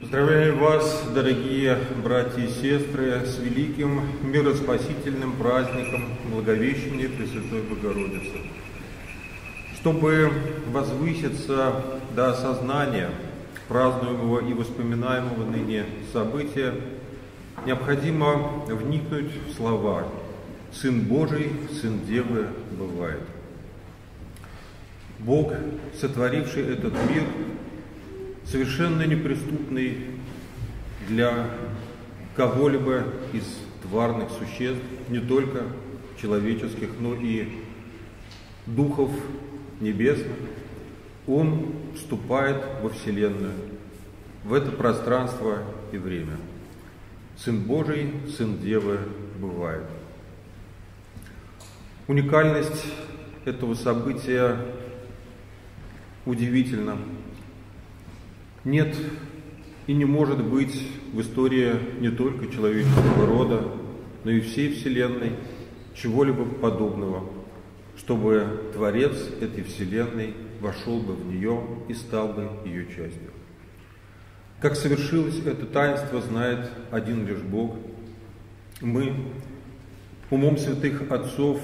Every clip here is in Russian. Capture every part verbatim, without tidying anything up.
Поздравляю вас, дорогие братья и сестры, с великим мироспасительным праздником Благовещения Пресвятой Богородицы. Чтобы возвыситься до осознания празднуемого и воспоминаемого ныне события, необходимо вникнуть в слова «Сын Божий, Сын Девы бывает». Бог, сотворивший этот мир, совершенно неприступный для кого-либо из тварных существ, не только человеческих, но и духов небесных, Он вступает во Вселенную, в это пространство и время. Сын Божий, Сын Девы бывает. Уникальность этого события удивительна. Нет и не может быть в истории не только человеческого рода, но и всей Вселенной чего-либо подобного, чтобы Творец этой Вселенной вошел бы в нее и стал бы ее частью. Как совершилось это таинство, знает один лишь Бог. Мы умом святых отцов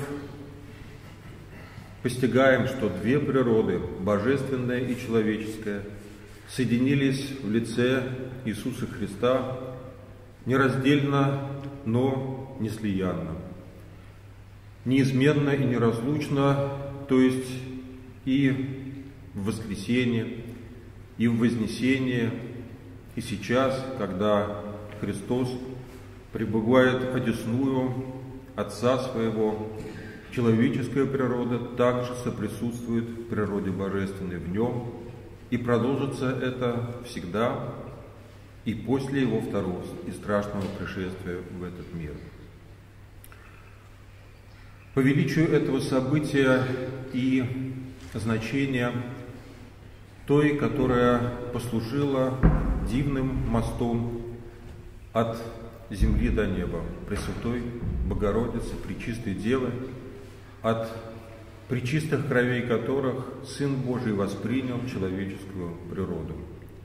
постигаем, что две природы, божественная и человеческая, соединились в лице Иисуса Христа нераздельно, но неслиянно, неизменно и неразлучно, то есть и в воскресенье, и в вознесенье, и сейчас, когда Христос пребывает одесную Отца Своего, человеческая природа также соприсутствует в природе божественной в Нем, и продолжится это всегда и после Его второго и страшного пришествия в этот мир. По величию этого события и значения той, которая послужила дивным мостом от земли до неба, Пресвятой Богородицы, Пречистой Девы, от пречистых кровей которых Сын Божий воспринял человеческую природу.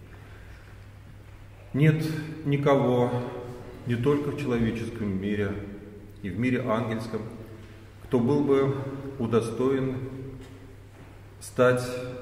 Нет никого, не только в человеческом мире, и в мире ангельском, кто был бы удостоен стать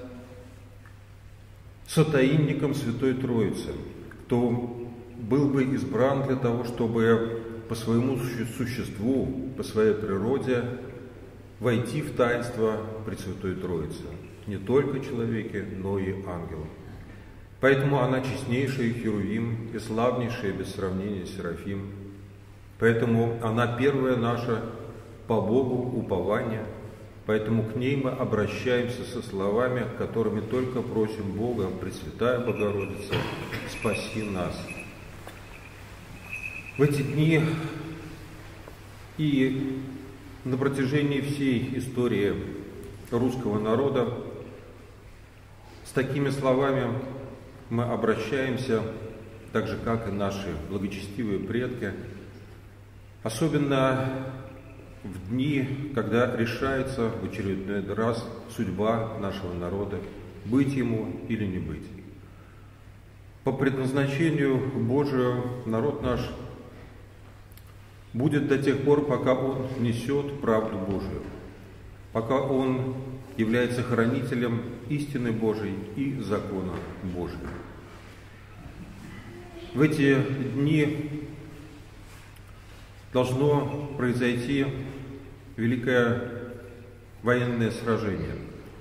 сотаинником Святой Троицы, кто был бы избран для того, чтобы по своему существу, по своей природе войти в таинство Пресвятой Троицы, не только человеки, но и ангелы. Поэтому она честнейшая Херувим и славнейшая без сравнения Серафим. Поэтому она первая наша по Богу упование. Поэтому к ней мы обращаемся со словами, которыми только просим Бога: Пресвятая Богородица, спаси нас. В эти дни и на протяжении всей истории русского народа с такими словами мы обращаемся, так же, как и наши благочестивые предки, особенно в дни, когда решается в очередной раз судьба нашего народа, быть ему или не быть. По предназначению Божию народ наш будет до тех пор, пока он несет правду Божию, пока он является хранителем истины Божией и закона Божьего. В эти дни должно произойти великое военное сражение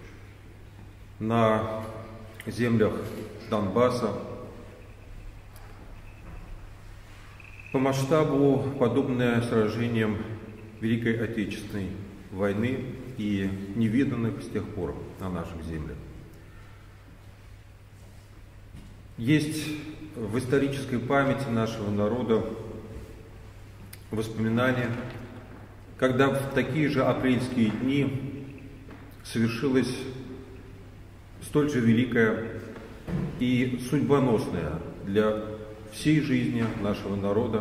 на землях Донбасса. По масштабу подобное сражениям Великой Отечественной войны и невиданных с тех пор на наших землях. Есть в исторической памяти нашего народа воспоминания, когда в такие же апрельские дни совершилась столь же великая и судьбоносная для всей жизни нашего народа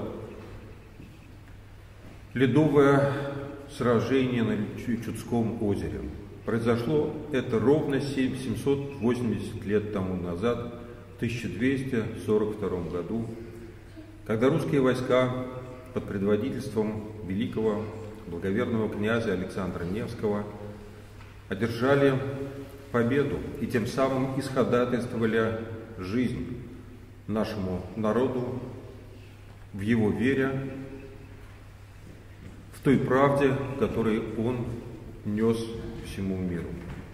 ледовое сражение на Чудском озере. Произошло это ровно семьсот восемьдесят лет тому назад, в тысяча двести сорок втором году, когда русские войска под предводительством великого благоверного князя Александра Невского одержали победу и тем самым исходатайствовали жизнь нашему народу в его вере, в той правде, которую он нес всему миру.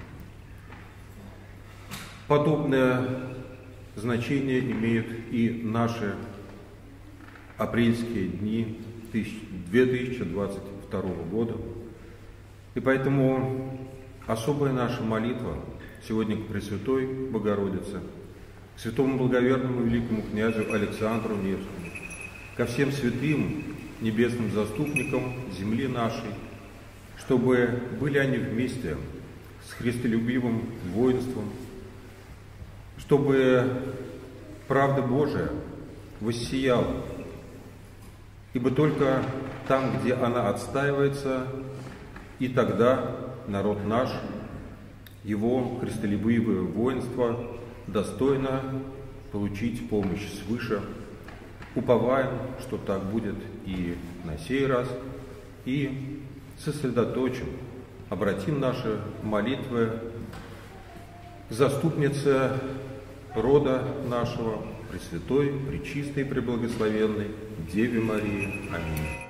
Подобное значение имеют и наши апрельские дни две тысячи двадцать второго года. И поэтому особая наша молитва сегодня к Пресвятой Богородице, к святому благоверному великому князю Александру Невскому, ко всем святым небесным заступникам земли нашей, чтобы были они вместе с христолюбивым воинством, чтобы правда Божия воссияла, ибо только там, где она отстаивается, и тогда народ наш, его христолюбивое воинство достойно получить помощь свыше. Уповаем, что так будет и на сей раз, и сосредоточим, обратим наши молитвы к заступнице рода нашего, Пресвятой, Пречистой, Преблагословенной Деве Марии. Аминь.